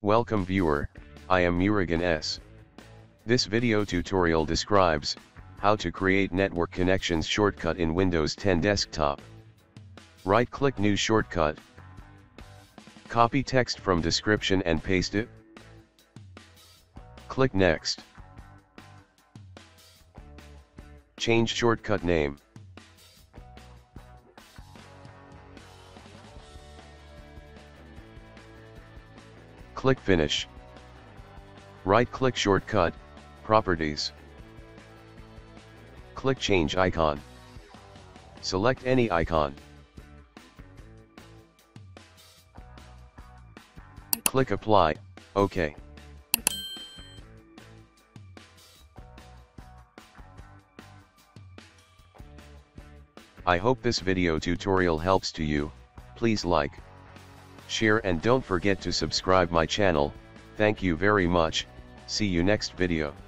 Welcome viewer, I am Murugan S. This video tutorial describes how to create network connections shortcut in Windows 10 desktop. Right-click New Shortcut. Copy text from description and paste it. Click Next. Change shortcut name. Click Finish. Right-click Shortcut, Properties. Click Change Icon. Select any icon. Click Apply, OK. I hope this video tutorial helps to you. Please like, share and don't forget to subscribe my channel. Thank you very much. See you next video.